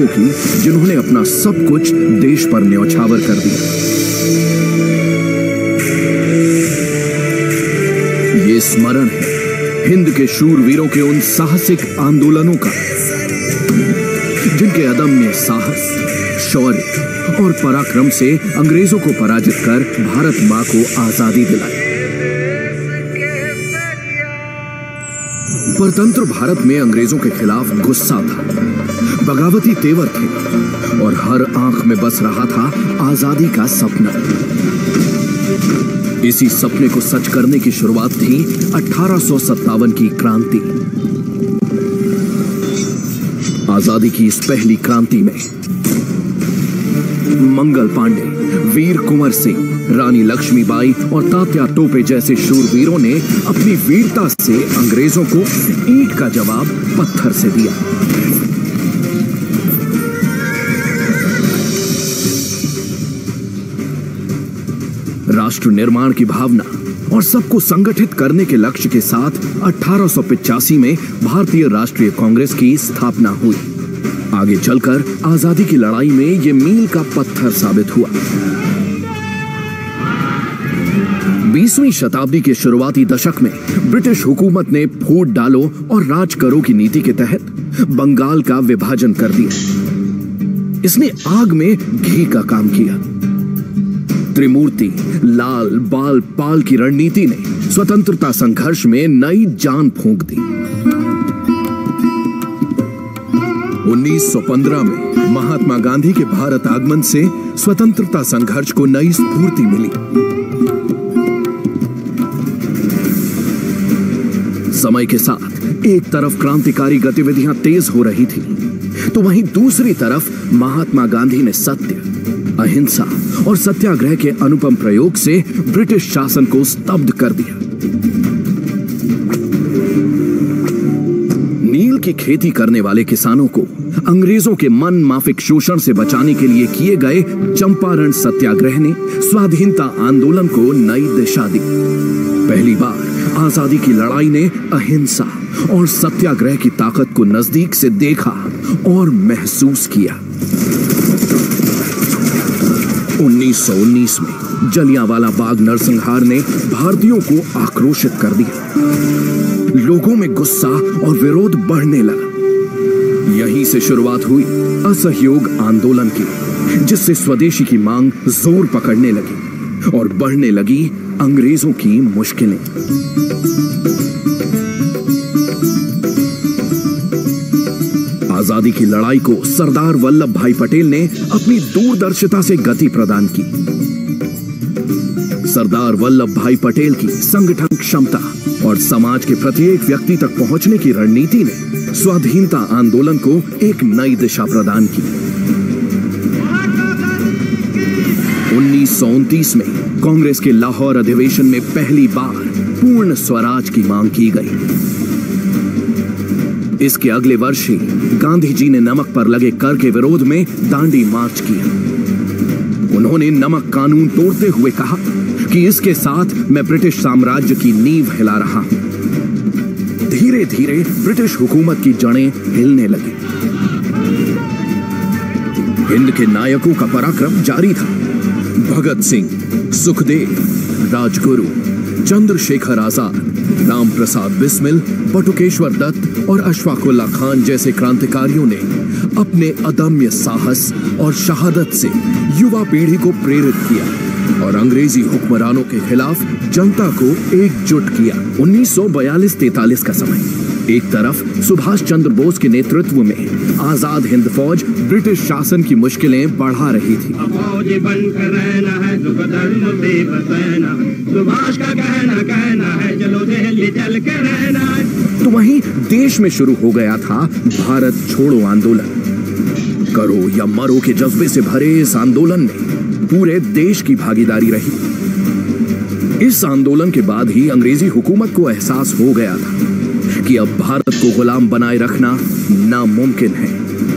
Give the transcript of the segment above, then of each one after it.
सैनिकों की, जिन्होंने अपना सब कुछ देश पर न्यौछावर कर दिया। ये स्मरण है हिंद के शूरवीरों के उन साहसिक आंदोलनों का, जिनके अदम्य साहस, शौर्य और पराक्रम से अंग्रेजों को पराजित कर भारत मां को आजादी दिलाई। परतंत्र भारत में अंग्रेजों के खिलाफ गुस्सा था, बगावती तेवर थे और हर आंख में बस रहा था आजादी का सपना। इसी सपने को सच करने की शुरुआत थी 1857 की क्रांति। आजादी की इस पहली क्रांति में मंगल पांडे, वीर कुंवर सिंह, रानी लक्ष्मीबाई और तात्या टोपे जैसे शूरवीरों ने अपनी वीरता से अंग्रेजों को ईंट का जवाब पत्थर से दिया। राष्ट्र निर्माण की भावना और सबको संगठित करने के लक्ष्य के साथ 1885 में भारतीय राष्ट्रीय कांग्रेस की स्थापना हुई। आगे चलकर आजादी की लड़ाई में यह मील का पत्थर साबित हुआ। 20वीं शताब्दी के शुरुआती दशक में ब्रिटिश हुकूमत ने फूट डालो और राज करो की नीति के तहत बंगाल का विभाजन कर दिया। इसने आग में घी का काम किया। त्रिमूर्ति, लाल, बाल, पाल की रणनीति ने स्वतंत्रता संघर्ष में नई जान फूंक दी। 1915 में महात्मा गांधी के भारत आगमन से स्वतंत्रता संघर्ष को नई स्फूर्ति मिली। समय के साथ एक तरफ क्रांतिकारी गतिविधियां तेज हो रही थी, तो वहीं दूसरी तरफ महात्मा गांधी ने सत्य, अहिंसा और सत्याग्रह के अनुपम प्रयोग से ब्रिटिश शासन को स्तब्ध कर दिया। नील की खेती करने वाले किसानों को अंग्रेजों के मन माफिक शोषण से बचाने के लिए किए गए चंपारण सत्याग्रह ने स्वाधीनता आंदोलन को नई दिशा दी। पहली बार आजादी की लड़ाई ने अहिंसा और सत्याग्रह की ताकत को नजदीक से देखा और महसूस किया। 1919 में जलियांवाला बाग नरसंहार ने भारतीयों को आक्रोशित कर दिया। लोगों में गुस्सा और विरोध बढ़ने लगा। यहीं से शुरुआत हुई असहयोग आंदोलन की, जिससे स्वदेशी की मांग जोर पकड़ने लगी और बढ़ने लगी अंग्रेजों की मुश्किलें। आजादी की लड़ाई को सरदार वल्लभ भाई पटेल ने अपनी दूरदर्शिता से गति प्रदान की। सरदार वल्लभ भाई पटेल की संगठन क्षमता और समाज के प्रत्येक व्यक्ति तक पहुंचने की रणनीति ने स्वाधीनता आंदोलन को एक नई दिशा प्रदान की। 1929 में कांग्रेस के लाहौर अधिवेशन में पहली बार पूर्ण स्वराज की मांग की गई। इसके अगले वर्ष ही गांधी जी ने नमक पर लगे कर के विरोध में दांडी मार्च किया। उन्होंने नमक कानून तोड़ते हुए कहा कि इसके साथ मैं ब्रिटिश साम्राज्य की नींव हिला रहा हूं। धीरे धीरे ब्रिटिश हुकूमत की जड़ें हिलने लगी। हिंद के नायकों का पराक्रम जारी था। भगत सिंह, सुखदेव, राजगुरु, चंद्रशेखर आजाद, राम प्रसाद बिस्मिल, बटुकेश्वर दत्त और अशफाकुल्ला खान जैसे क्रांतिकारियों ने अपने अदम्य साहस और शहादत से युवा पीढ़ी को प्रेरित किया और अंग्रेजी हुक्मरानों के खिलाफ जनता को एकजुट किया। 1942-43 का समय, एक तरफ सुभाष चंद्र बोस के नेतृत्व में आजाद हिंद फौज ब्रिटिश शासन की मुश्किलें बढ़ा रही थी। फौज बनकर रहना है, दुख दर्द से बचना, सुभाष का कहना है, चलो दिल्ली चल के रहना है। तो वहीं देश में शुरू हो गया था भारत छोड़ो आंदोलन। करो या मरो के जज्बे से भरे इस आंदोलन में पूरे देश की भागीदारी रही। इस आंदोलन के बाद ही अंग्रेजी हुकूमत को एहसास हो गया था कि अब भारत को गुलाम बनाए रखना नामुमकिन है।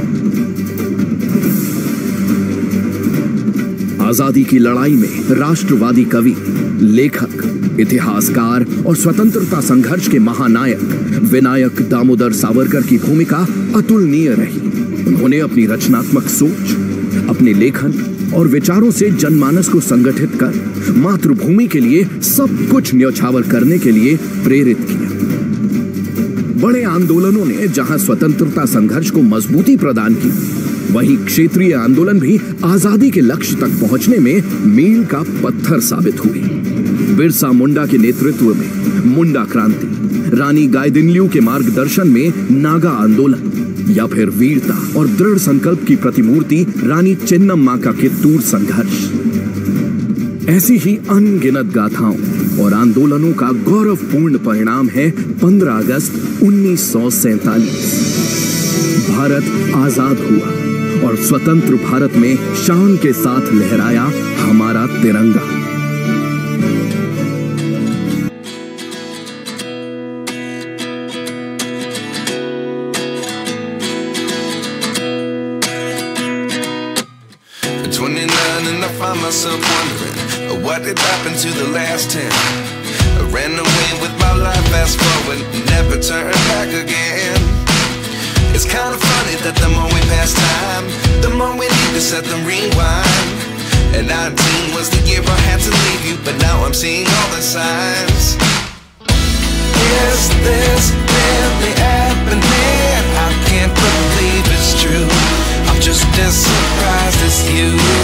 आजादी की लड़ाई में राष्ट्रवादी कवि, लेखक, इतिहासकार और स्वतंत्रता संघर्ष के महानायक विनायक दामोदर सावरकर की भूमिका अतुलनीय रही। उन्होंने अपनी रचनात्मक सोच, अपने लेखन और विचारों से जनमानस को संगठित कर मातृभूमि के लिए सब कुछ न्यौछावर करने के लिए प्रेरित किया। बड़े आंदोलनों ने जहां स्वतंत्रता संघर्ष को मजबूती प्रदान की, वहीं क्षेत्रीय आंदोलन भी आजादी के लक्ष्य तक पहुंचने में मील का पत्थर साबित हुए। बिरसा मुंडा के नेतृत्व में मुंडा क्रांति, रानी गाइदिन्ल्यू के मार्गदर्शन में नागा आंदोलन, या फिर वीरता और दृढ़ संकल्प की प्रतिमूर्ति रानी चेन्नम्मा का कित्तूर संघर्ष। ऐसी ही अनगिनत गाथाओं और आंदोलनों का गौरवपूर्ण परिणाम है 15 अगस्त 1947। भारत आजाद हुआ और स्वतंत्र भारत में शान के साथ लहराया हमारा तिरंगा। Myself wondering what did happen to the last 10. I ran away with my life, fast forward, never turn back again. It's kind of funny that the more we pass time, the more we need to set the rewind. And 19 was the year I had to leave you, but now I'm seeing all the signs. Is this really happening? I can't believe it's true. I'm just as surprised as you.